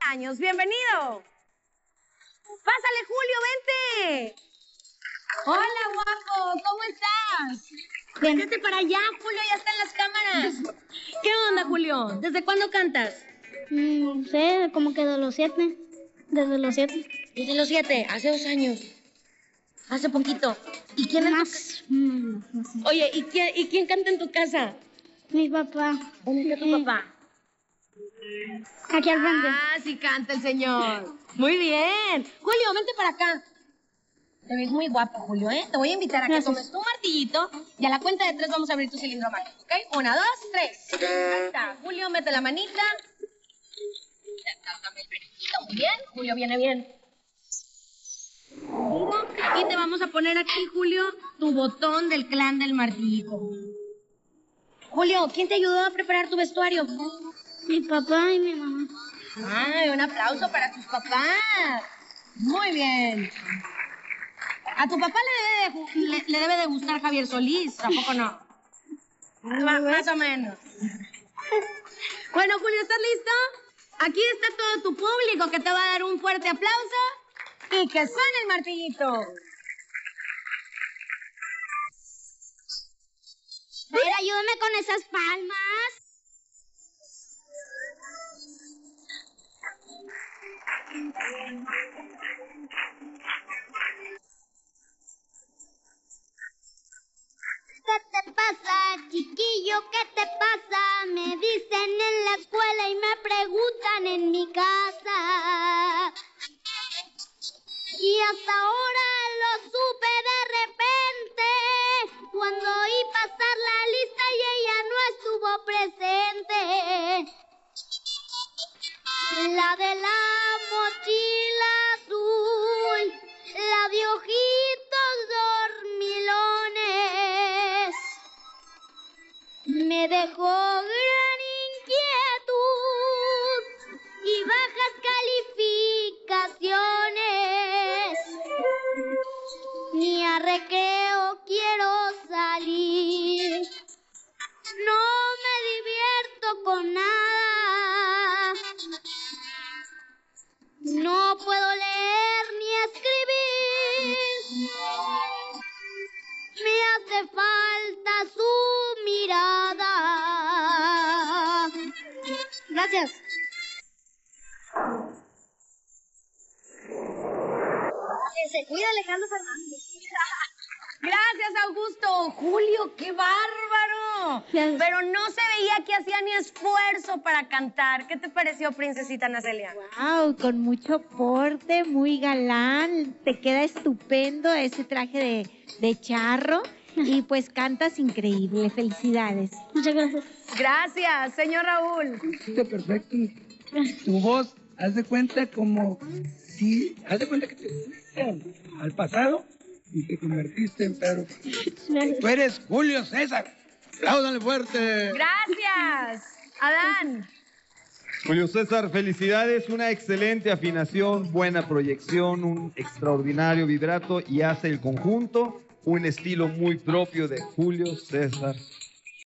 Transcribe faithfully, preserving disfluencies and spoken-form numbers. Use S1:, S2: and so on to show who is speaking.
S1: años. ¡Bienvenido! ¡Pásale, Julio, vente! Hola, guapo, ¿cómo estás?
S2: Bien.
S1: Vete para allá, Julio, ya está en las cámaras. ¿Qué onda, Julio? ¿Desde cuándo cantas?
S2: Mm, no sé, como que de los siete. Desde los siete.
S1: Desde los siete, hace dos años. Hace poquito. ¿Y quién en tu
S2: Más. Mm, no sé.
S1: Oye, ¿y quién, ¿y quién canta en tu casa?
S2: Mi papá.
S1: ¿Dónde está tu
S2: Eh,
S1: papá?
S2: Aquí al frente.
S1: Ah, sí canta el señor. Muy bien. Julio, vente para acá. Te ves muy guapo, Julio, ¿eh? Te voy a invitar a que
S2: Gracias.
S1: tomes tu martillito y a la cuenta de tres vamos a abrir tu cilindro mágico, ¿ok? Una, dos, tres. Ahí está. Julio, mete la manita. Dame el perejito, muy bien. Julio, viene bien. Y te vamos a poner aquí, Julio, tu botón del clan del martillito. Julio, ¿quién te ayudó a preparar tu vestuario?
S2: Mi papá y mi mamá.
S1: Ay, un aplauso para tus papás. Muy bien. A tu papá le debe de, gu- le, le debe de gustar Javier Solís, ¿tampoco no? Ma- más o menos. Bueno, Julio, ¿estás listo? Aquí está todo tu público que te va a dar un fuerte aplauso y que suene el martillito.
S2: A ver, ayúdame con esas palmas. ¿Qué te pasa, chiquillo? ¿Qué te pasa? Me dicen en la escuela y me preguntan en mi casa. Y hasta ahora lo supe de repente, cuando oí pasar la lista y ella no estuvo presente. La de la mochila azul, la de ojitos dormilones, me dejó gran inquietud y bajas calificaciones. Ni a recreo quiero salir, no me divierto con nada. No puedo leer ni escribir. Me hace falta su mirada. Gracias. Que se cuida Alejandro Fernández.
S1: Gracias, Augusto. Julio, qué bárbaro.
S2: Gracias.
S1: Pero no se veía que hacía ni esfuerzo para cantar. ¿Qué te pareció, princesita Nacelia?
S3: Wow, con mucho porte, muy galán, te queda estupendo ese traje de, de charro y pues cantas increíble, felicidades.
S2: Muchas gracias.
S1: Gracias, señor Raúl.
S4: Está perfecto. Tu voz, haz de cuenta como si, haz de cuenta que te fuiste al pasado y te convertiste en Pedro.
S2: Gracias.
S4: Tú eres Julio César. Apláudanle fuerte.
S1: Gracias. Adán.
S5: Julio César, felicidades, una excelente afinación, buena proyección, un extraordinario vibrato y hace el conjunto un estilo muy propio de Julio César